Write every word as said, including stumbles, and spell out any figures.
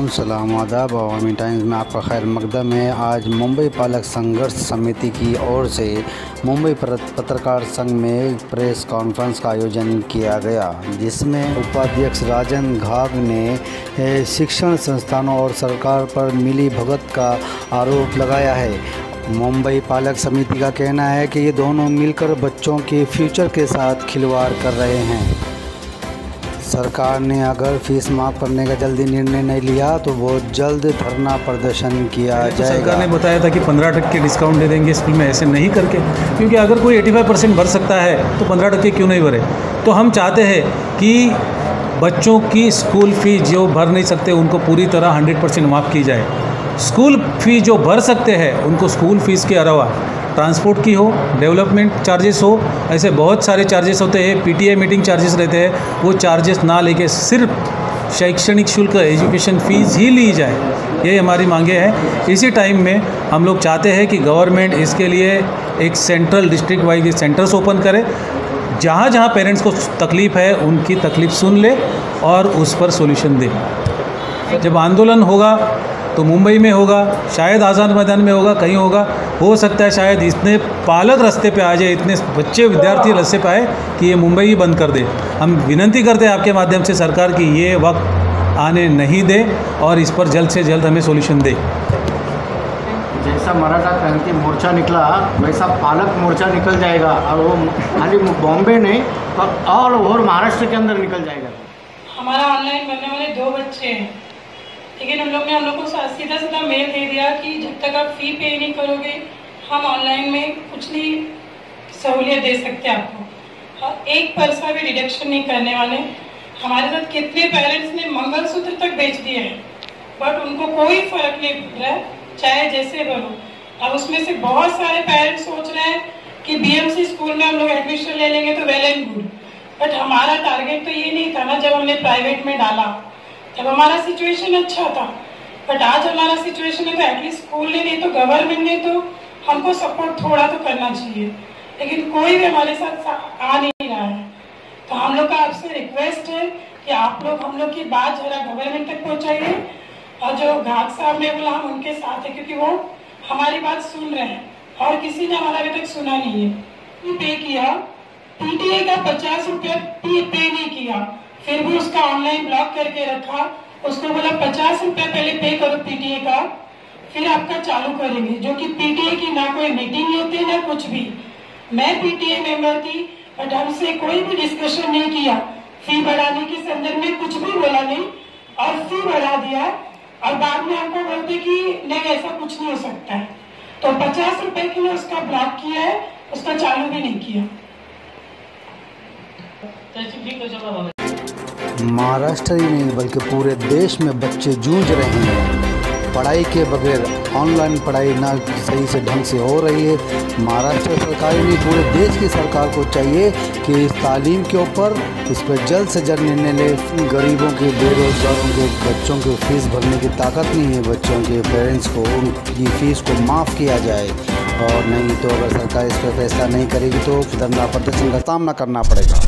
सलाम सलाम आदाब। अवामी टाइम्स में आपका खैर मकदम है। आज मुंबई पालक संघर्ष समिति की ओर से मुंबई पत्रकार संघ में प्रेस कॉन्फ्रेंस का आयोजन किया गया, जिसमें उपाध्यक्ष राजन घाघ ने शिक्षण संस्थानों और सरकार पर मिली भगत का आरोप लगाया है। मुंबई पालक समिति का कहना है कि ये दोनों मिलकर बच्चों के फ्यूचर के साथ खिलवाड़ कर रहे हैं। सरकार ने अगर फीस माफ़ करने का जल्दी निर्णय नहीं लिया तो वो जल्द धरना प्रदर्शन किया जाएगा। सरकार ने बताया था कि पंद्रह टक्के डिस्काउंट दे देंगे स्कूल में, ऐसे नहीं करके, क्योंकि अगर कोई पचासी परसेंट भर सकता है तो पंद्रह टक्के क्यों नहीं भरे। तो हम चाहते हैं कि बच्चों की स्कूल फ़ी जो भर नहीं सकते उनको पूरी तरह सौ परसेंट माफ़ की जाए। स्कूल फ़ी जो भर सकते हैं उनको स्कूल फ़ीस के अलावा ट्रांसपोर्ट की हो, डेवलपमेंट चार्जेस हो, ऐसे बहुत सारे चार्जेस होते हैं। पीटीए मीटिंग चार्जेस रहते हैं, वो चार्जेस ना लेके सिर्फ शैक्षणिक शुल्क एजुकेशन फ़ीस ही ली जाए, ये हमारी मांगे हैं। इसी टाइम में हम लोग चाहते हैं कि गवर्नमेंट इसके लिए एक central district wise centres open करे, जहाँ जहाँ पेरेंट्स को तकलीफ़ है उनकी तकलीफ़ सुन ले और उस पर सॉल्यूशन दे। जब आंदोलन होगा तो मुंबई में होगा, शायद आज़ाद मैदान में होगा, कहीं होगा, हो सकता है शायद इतने पालक रास्ते पे आ जाए, इतने बच्चे विद्यार्थी रास्ते पे आए कि ये मुंबई ही बंद कर दे। हम विनती करते हैं आपके माध्यम से सरकार की ये वक्त आने नहीं दे और इस पर जल्द से जल्द हमें सॉल्यूशन दे। जैसा मराठा क्रांति मोर्चा निकला वैसा पालक मोर्चा निकल जाएगा, और वो खाली बॉम्बे नहीं पर ऑल ओवर महाराष्ट्र के अंदर निकल जाएगा। हमारा ऑनलाइन बनने वाले दो बच्चे हैं, लेकिन हम लोग ने हम लोग को सीधा सीधा मेल दे दिया कि जब तक आप फ़ी पे नहीं करोगे हम ऑनलाइन में कुछ नहीं सहूलियत दे सकते आपको, और एक पैसा भी डिडक्शन नहीं करने वाले। हमारे साथ कितने पेरेंट्स ने मंगलसूत्र तक बेच दिए हैं, बट उनको कोई फर्क नहीं पड़ रहा है, चाहे जैसे बनो। अब उसमें से बहुत सारे पेरेंट्स सोच रहे हैं कि बीएमसी स्कूल में हम लोग एडमिशन ले लेंगे तो वेल एंड गुड, बट हमारा टारगेट तो ये नहीं था ना जब हमने प्राइवेट में डाला, जब हमारा सिचुएशन अच्छा था। बट आज हमारा सिचुएशन है तो एटलीस्ट स्कूल ने नहीं तो गवर्नमेंट ने तो हमको सपोर्ट थोड़ा तो करना चाहिए, लेकिन कोई भी हमारे साथ आ नहीं रहा है। तो हम लोग का आपसे रिक्वेस्ट है कि आप लोग हम लोग की बात जरा गवर्नमेंट तक पहुँचाइए, और जो घाघ साहब ने बोला हम उनके साथ है, क्योंकि वो हमारी बात सुन रहे हैं और किसी ने हमारा अभी तक सुना नहीं है। पे किया पीटीए का पचास रुपया पे नहीं किया, फिर भी उसका ऑनलाइन ब्लॉक करके रखा। उसको बोला पचास रुपया पहले पे करो पीटीए का, फिर आपका चालू करेंगे, जो कि पीटीए की ना कोई मीटिंग होती ना कुछ भी। मैं पीटीए मेंबर थी, बट हमसे कोई भी डिस्कशन नहीं किया, फी बढ़ाने के संदर्भ में कुछ भी बोला नहीं, और फी बढ़ा दिया, और बाद में हमको बोलते कि नहीं ऐसा कुछ नहीं हो सकता है। तो पचास रुपए के लिए उसका ब्लॉक किया है, उसका चालू भी नहीं किया। महाराष्ट्र ही नहीं बल्कि पूरे देश में बच्चे जूझ रहे हैं। पढ़ाई के बगैर ऑनलाइन पढ़ाई ना सही से ढंग से हो रही है। महाराष्ट्र सरकार ही नहीं पूरे देश की सरकार को चाहिए कि इस तालीम के ऊपर इस पर जल्द से जल्द निर्णय ले। गरीबों के, बेरोजगारों के बच्चों की फीस भरने की ताकत नहीं है, बच्चों के पेरेंट्स को उनकी फ़ीस को माफ़ किया जाए, और नहीं तो अगर सरकार इस पर फैसला नहीं करेगी तो धरना प्रदर्शन का सामना करना पड़ेगा।